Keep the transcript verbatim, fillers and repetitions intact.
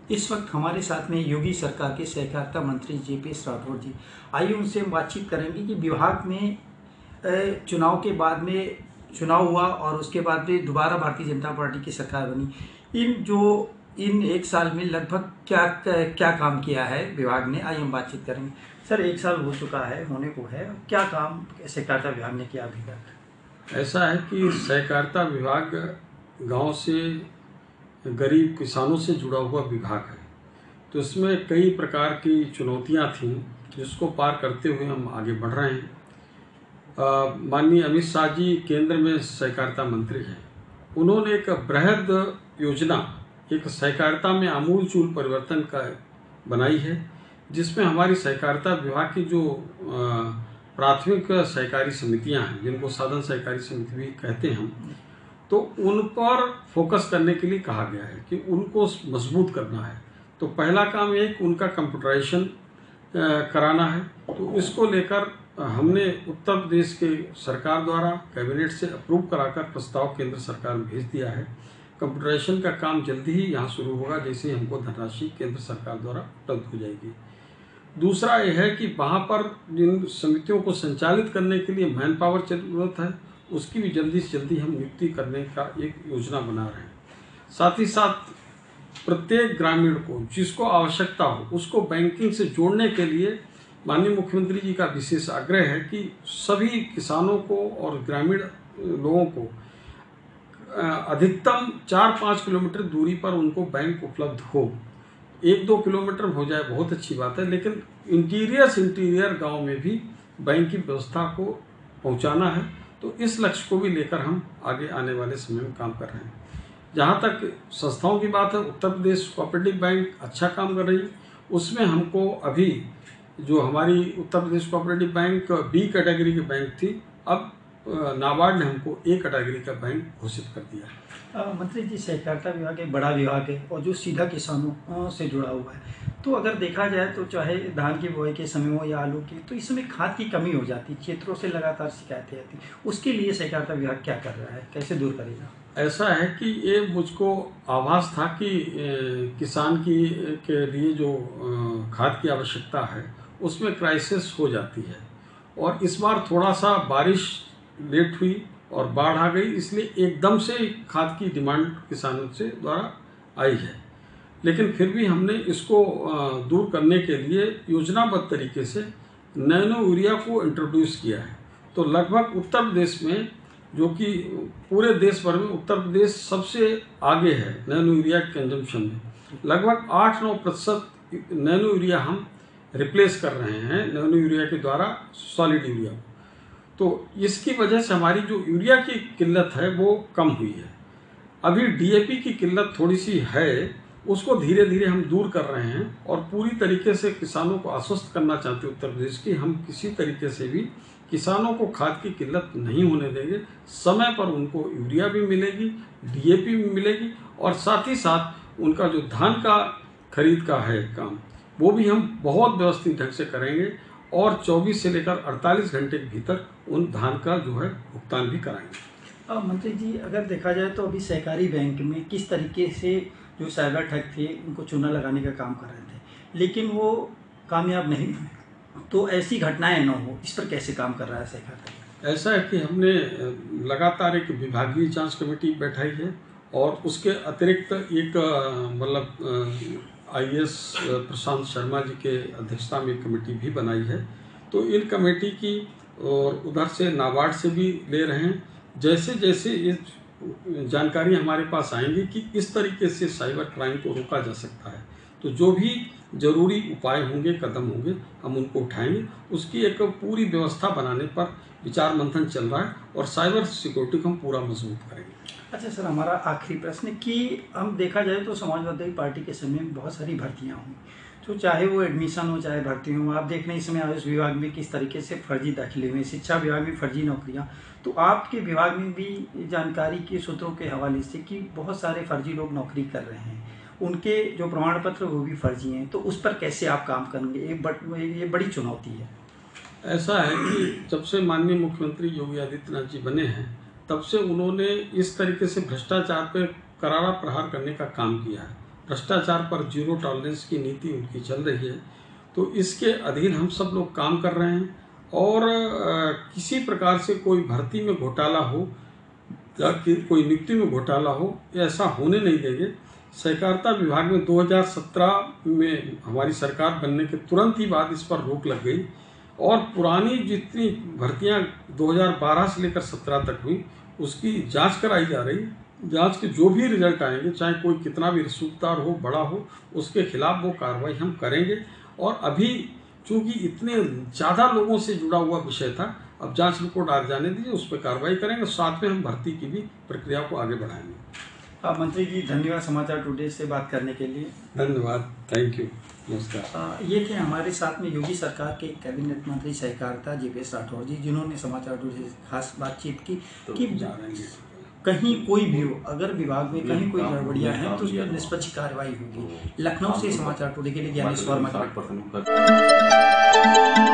इस वक्त हमारे साथ में योगी सरकार के सहकारिता मंत्री जेपीएस राठौर जी, आइए उनसे हम बातचीत करेंगे कि विभाग में चुनाव के बाद में चुनाव हुआ और उसके बाद में दोबारा भारतीय जनता पार्टी की सरकार बनी। इन जो इन एक साल में लगभग क्या क्या काम किया है विभाग ने, आइए हम बातचीत करेंगे। सर, एक साल हो चुका है, होने को है, क्या काम सहकारिता विभाग ने किया अभी तक? ऐसा है कि सहकारिता विभाग गांव से गरीब किसानों से जुड़ा हुआ विभाग है, तो इसमें कई प्रकार की चुनौतियां थीं जिसको पार करते हुए हम आगे बढ़ रहे हैं। माननीय अमित शाह जी केंद्र में सहकारिता मंत्री हैं। उन्होंने एक बृहद योजना, एक सहकारिता में आमूल चूल परिवर्तन का बनाई है, जिसमें हमारी सहकारिता विभाग की जो प्राथमिक सहकारी समितियां हैं, जिनको साधन सहकारी समिति भी कहते हैं, तो उन पर फोकस करने के लिए कहा गया है कि उनको मजबूत करना है। तो पहला काम एक उनका कंप्यूटराइजेशन कराना है। तो इसको लेकर हमने उत्तर प्रदेश के सरकार द्वारा कैबिनेट से अप्रूव कराकर प्रस्ताव केंद्र सरकार में भेज दिया है। कंप्यूटराइजेशन का काम जल्दी ही यहाँ शुरू होगा, जैसे हमको धनराशि केंद्र सरकार द्वारा उपलब्ध हो जाएगी। दूसरा यह है कि वहाँ पर जिन समितियों को संचालित करने के लिए मैन पावर जरूरत है, उसकी भी जल्दी से जल्दी हम नियुक्ति करने का एक योजना बना रहे हैं। साथ ही साथ प्रत्येक ग्रामीण को जिसको आवश्यकता हो उसको बैंकिंग से जोड़ने के लिए माननीय मुख्यमंत्री जी का विशेष आग्रह है कि सभी किसानों को और ग्रामीण लोगों को अधिकतम चार पाँच किलोमीटर दूरी पर उनको बैंक उपलब्ध हो। एक दो किलोमीटर हो जाए बहुत अच्छी बात है, लेकिन इंटीरियर से इंटीरियर गाँव में भी बैंक की व्यवस्था को पहुँचाना है। तो इस लक्ष्य को भी लेकर हम आगे आने वाले समय में काम कर रहे हैं। जहाँ तक संस्थाओं की बात है, उत्तर प्रदेश कोऑपरेटिव बैंक अच्छा काम कर रही है। उसमें हमको अभी जो हमारी Uttar Pradesh cooperative bank B category की बैंक थी, अब नाबार्ड ने हमको ए कैटेगरी का बैंक घोषित कर दिया है। मंत्री जी, सहकारिता विभाग एक बड़ा विभाग है और जो सीधा किसानों से जुड़ा हुआ है, तो अगर देखा जाए तो चाहे धान की बुआई के समय हो या आलू की, तो इस समय खाद की कमी हो जाती, क्षेत्रों से लगातार शिकायतें आती। उसके लिए सहकारिता विभाग क्या कर रहा है, कैसे दूर करेगा? ऐसा है कि ये मुझको आभास था कि किसान की के लिए जो खाद की आवश्यकता है उसमें क्राइसिस हो जाती है, और इस बार थोड़ा सा बारिश लेट हुई और बाढ़ आ गई, इसलिए एकदम से खाद की डिमांड किसानों से द्वारा आई है। लेकिन फिर भी हमने इसको दूर करने के लिए योजनाबद्ध तरीके से नैनो यूरिया को इंट्रोड्यूस किया है। तो लगभग उत्तर प्रदेश में, जो कि पूरे देश भर में उत्तर प्रदेश सबसे आगे है नैनो यूरिया कंजम्पशन में, लगभग आठ नौ प्रतिशत नैनो यूरिया हम रिप्लेस कर रहे हैं नैनो यूरिया के द्वारा सॉलिड यूरिया। तो इसकी वजह से हमारी जो यूरिया की किल्लत है वो कम हुई है। अभी डीएपी की किल्लत थोड़ी सी है, उसको धीरे धीरे हम दूर कर रहे हैं और पूरी तरीके से किसानों को आश्वस्त करना चाहते हैं उत्तर प्रदेश की, हम किसी तरीके से भी किसानों को खाद की किल्लत नहीं होने देंगे। समय पर उनको यूरिया भी मिलेगी, डीएपी भी मिलेगी, और साथ ही साथ उनका जो धान का खरीद का है काम, वो भी हम बहुत व्यवस्थित ढंग से करेंगे और चौबीस से लेकर अड़तालीस घंटे के भीतर उन धान का जो है भुगतान भी कराएंगे। मंत्री जी, अगर देखा जाए तो अभी सहकारी बैंक में किस तरीके से जो साइबर ठग थे उनको चूना लगाने का काम कर रहे थे, लेकिन वो कामयाब नहीं हुए, तो ऐसी घटनाएं न हो, इस पर कैसे काम कर रहा है सहकारिता? ऐसा है कि हमने लगातार एक विभागीय जांच कमेटी बैठाई है, और उसके अतिरिक्त एक मतलब आईएएस प्रशांत शर्मा जी के अध्यक्षता में कमेटी भी बनाई है। तो इन कमेटी की और उधर से नाबार्ड से भी ले रहे हैं। जैसे जैसे ये जानकारी हमारे पास आएंगी कि इस तरीके से साइबर क्राइम को रोका जा सकता है, तो जो भी जरूरी उपाय होंगे, कदम होंगे, हम उनको उठाएंगे। उसकी एक पूरी व्यवस्था बनाने पर विचार मंथन चल रहा है, और साइबर सिक्योरिटी को हम पूरा मजबूत करेंगे। अच्छा सर, हमारा आखिरी प्रश्न कि हम देखा जाए तो समाजवादी पार्टी के समय में बहुत सारी भर्तियाँ हुई, तो चाहे वो एडमिशन हो चाहे भर्ती हो, आप देख रहे हैं इस समय आयुष विभाग में किस तरीके से फर्जी दाखिले हुए, शिक्षा विभाग में फर्जी नौकरियां, तो आपके विभाग में भी जानकारी के सूत्रों के हवाले से कि बहुत सारे फर्जी लोग नौकरी कर रहे हैं, उनके जो प्रमाण पत्र वो भी फर्जी हैं, तो उस पर कैसे आप काम करेंगे? एक बट ये बड़ी चुनौती है। ऐसा है कि जब से माननीय मुख्यमंत्री योगी आदित्यनाथ जी बने हैं, तब से उन्होंने इस तरीके से भ्रष्टाचार पर करारा प्रहार करने का काम किया है, भ्रष्टाचार पर जीरो टॉलरेंस की नीति उनकी चल रही है। तो इसके अधीन हम सब लोग काम कर रहे हैं और किसी प्रकार से कोई भर्ती में घोटाला हो या कि कोई नियुक्ति में घोटाला हो, ऐसा होने नहीं देंगे। सहकारिता विभाग में दो हज़ार सत्रह में हमारी सरकार बनने के तुरंत ही बाद इस पर रोक लग गई और पुरानी जितनी भर्तियां दो हज़ार बारह से लेकर सत्रह तक हुई उसकी जांच कराई जा रही है। जांच के जो भी रिजल्ट आएंगे, चाहे कोई कितना भी रसूखदार हो, बड़ा हो, उसके खिलाफ वो कार्रवाई हम करेंगे। और अभी चूंकि इतने ज़्यादा लोगों से जुड़ा हुआ विषय था, अब जांच रिपोर्ट आ जाने दीजिए, उस पर कार्रवाई करेंगे। साथ में हम भर्ती की भी प्रक्रिया को आगे बढ़ाएंगे। आप मंत्री जी, धन्यवाद समाचार टुडे से बात करने के लिए। धन्यवाद, थैंक यू, नमस्कार। ये थे हमारे साथ में योगी सरकार के कैबिनेट मंत्री सहकारिता जीवेश राठौर जी, जिन्होंने समाचार टुडे से खास बातचीत की तो कि कहीं कोई भी हो, अगर विभाग में कहीं कोई गड़बड़ियां हैं तो उस पर निष्पक्ष कार्रवाई होगी। लखनऊ से समाचार टुडे के लिए ज्ञानेश्वर।